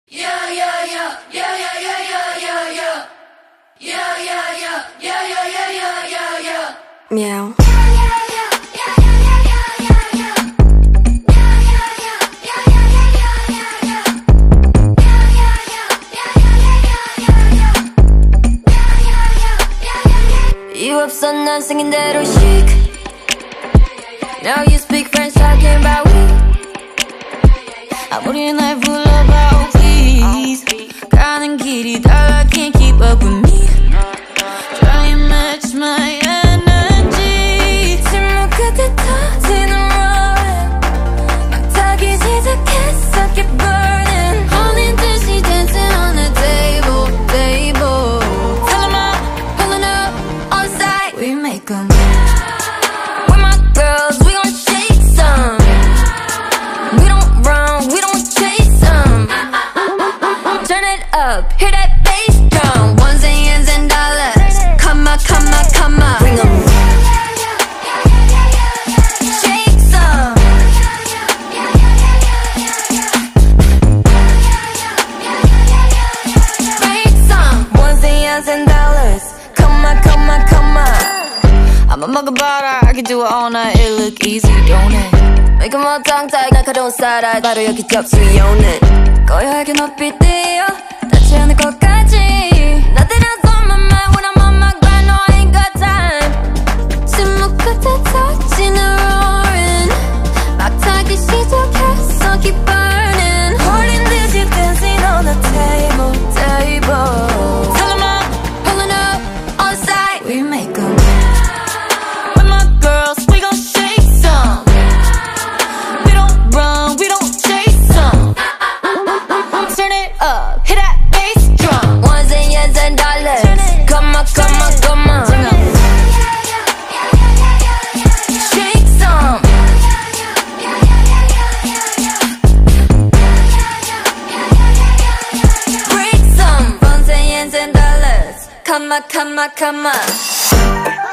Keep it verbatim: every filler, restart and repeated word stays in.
Yeah, yeah, yeah, yeah, yeah, yeah, yeah, yeah, yeah. Yeah, yeah, yeah, yeah, yeah, yeah, yeah, yeah, yeah. Meow. You 없어 난 생긴 대로 chic. Now you speak French talking about we. 아무리 날 불러봐 oh please. 가는 길이 달라 can't keep up with me. Try and match my energy. 침묵 끝에 터지는 roaring. 막 타기 시작했어 keep burning. 홀린 듯이 dancing on the table, table. Tell 'em I'm pulling up on site. We make 'em. With my girls we gon' shake some. We don't run, we don't chase some. Turn it up, hear that bass drum. Ones and yens and dollars. Come on, come on, come on. Bring 'em. Shake some. Break some. Ones and yens and dollars. Come on, come on, come on. I'm a mug of butter, I can do it all night. It look easy, don't it? Make 'em all tongue-tied, 날카로운 살아. 바로 여기 접수해 오는. 고요하게 높이 뛰어 닿지 않을 것까지. Nothing else on my mind when I'm on my grind. No, I ain't got time. 침묵 끝에 터지는 roaring. 막 타기 시작했어 keep burning. 홀린 듯이 dancing on the table, table. Tell 'em I'm pulling up on site. We make 'em. With my girls we gon' shake some. We don't run, we don't chase some. Turn it up, hit that bass drum. Ones and yens and dollars. Come on, come on, come on. Shake some. Break some. Ones and yens and dollars. Come on, come on, come on.